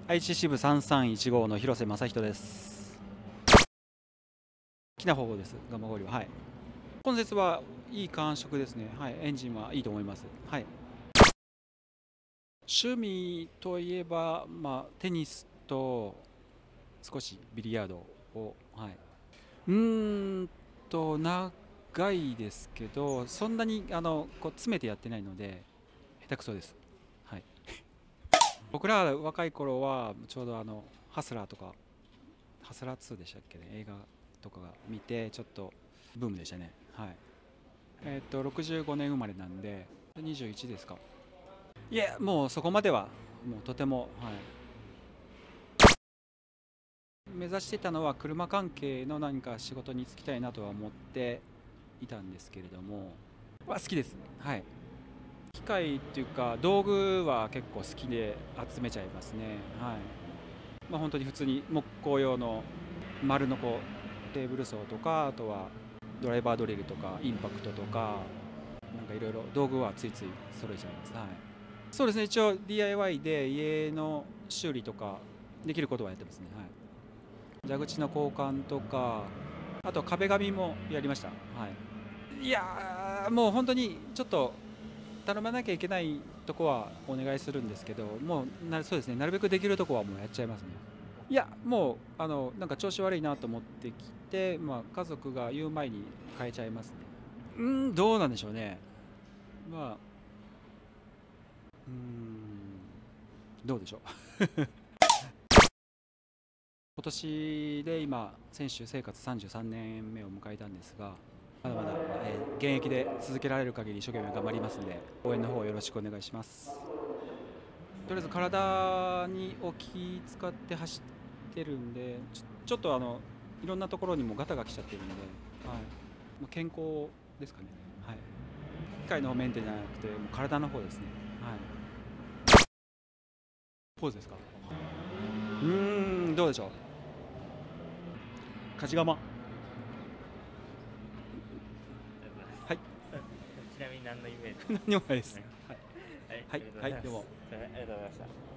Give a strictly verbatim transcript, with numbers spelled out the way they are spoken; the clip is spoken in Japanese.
愛知支部さんさんいちごの広瀬正人です。好きな方法です。ガマゴリは。はい。今節はいい感触ですね。はい。エンジンはいいと思います。はい。趣味といえば、まあ、テニスと少しビリヤードを、はい。うーんと、長いですけど、そんなにあのこう詰めてやってないので、下手くそです。はい。僕ら若い頃は、ちょうどあのハスラーとか、ハスラーツーでしたっけね、映画とかが見て、ちょっとブームでしたね。はい。えっと、ろくじゅうごねん生まれなんで、にじゅういちですか。いや、もうそこまでは、もうとても、はい。目指してたのは車関係の何か仕事に就きたいなとは思っていたんですけれども、は好きです。はい。機械っていうか道具は結構好きで集めちゃいますね。はい。まあ本当に普通に木工用の丸のこうテーブル層とか、あとはドライバードリルとかインパクトとか、なんかいろいろ道具はついつい揃えちゃいます。はい。そうですね。一応 ディーアイワイ で家の修理とかできることはやってますね。はい。蛇口の交換とか、あと壁紙もやりました。はい。いやー、もう本当にちょっと頼まなきゃいけないとこはお願いするんですけど、もうなそうですね、なるべくできるとこはもうやっちゃいますね。いや、もうあのなんか調子悪いなと思ってきて、まあ、家族が言う前に変えちゃいますね。うーん、どうなんでしょうね。まあ、うーん、どうでしょう。今年で今、選手生活さんじゅうさんねんめを迎えたんですが、まだまだ、えー現役で続けられる限り一生懸命頑張りますので、応援の方よろしくお願いします。とりあえず体にを気使って走ってるんで、ちょちょっとあのいろんなところにもガタが来ちゃってるんで、はい、まあ、健康ですかね。はい。機械のメンテじゃなくて、もう体の方ですね。はい。ポーズですか。うーん、どうでしょう。勝ち釜。はい。 ちなみに何のイメージ？ 何もないです。はい。 はい、あはい、はい、 りがとうございます。 どうも。 すいません、ありがとうございました。